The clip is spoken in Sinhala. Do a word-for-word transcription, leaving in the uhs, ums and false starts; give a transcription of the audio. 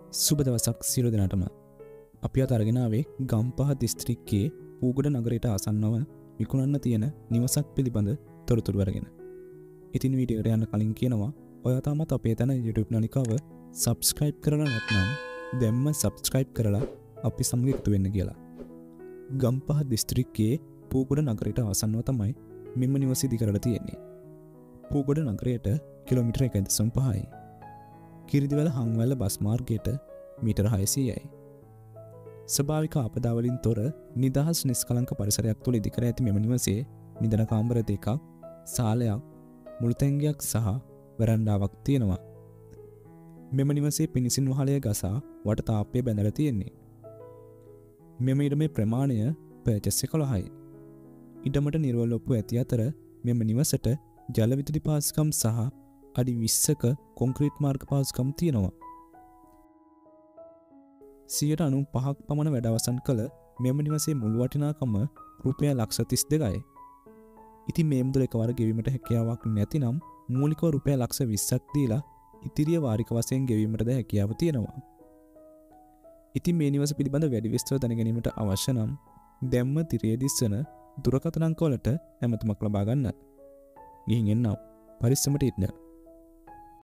සුබ දවසක් සියලු දෙනාටම. අපි අද අරගෙන ආවේ ගම්පහ දිස්ත්‍රික්කයේ පූගොඩ නගරයට ආසන්නව විකුණන්න තියෙන නිවසක් පිළිබඳ තොරතුරු අරගෙන. ඉතින් වීඩියෝ එකට යන්න කලින් කියනවා ඔයා තාමත් අපේ තන YouTube නාලිකාව subscribe කරලා නැත්නම් දැම්ම subscribe කරලා අපි සමග එකතු වෙන්න කියලා. ගම්පහ දිස්ත්‍රික්කයේ පූගොඩ නගරයට ආසන්නව තමයි මෙම නිවස ඉදි කරලා තියෙන්නේ. පූගොඩ නගරයට කිලෝමීටර එකයි දශම පහයි. කිරිදිවැල හංවැල්ල බස් මාර්ගයට මීටර හයසීයයි. ස්වභාවික ආපදාවලින් තොර නිදහස් නිස්කලංක පරිසරයක් තුළ ඉදිකර ඇති මෙම නිවසේ නිදන කාමර දෙකක්, සාලයක්, මුළුතැන්ගයක් සහ වරණ්ඩාවක් තියෙනවා. මෙම නිවසේ පිණිසින් වහලය ගසා වට තාප්පය බැඳලා තියෙන්නේ. මෙම ඉඩමේ ප්‍රමාණය පර්චස් එකොළහයි. ඉඩමට නිර්වල ඔප්පු ඇති අතර මෙම නිවසට ජල විදුලි පහසුකම් සහ අඩි විස්සක කොන්ක්‍රීට් මාර්ග පහසුකම් තියෙනවා. සියයට අනූ පහක් පමණ වැඩ අවසන් කළ මෙම නිවසේ මුළු වටිනාකම රුපියල් ලක්ෂ තිස් දෙකයි. ඉතින් මේ මුදල එකවර ගෙවීමට හැකියාවක් නැතිනම් මූලිකව රුපියල් ලක්ෂ විස්සක් දීලා ඉතිරිය වාරික වශයෙන් ගෙවීමටද හැකියාව තියෙනවා. ඉතින් මේ නිවස පිළිබඳ වැඩි විස්තර දැන ගැනීමට අවශ්‍ය නම් දැම්ම තිරයේ දිස්වන දුරකථන අංක වලට ඇමතුමක් ලබා ගන්න. ගිහින් එන්න පරිස්සමට ඉන්න.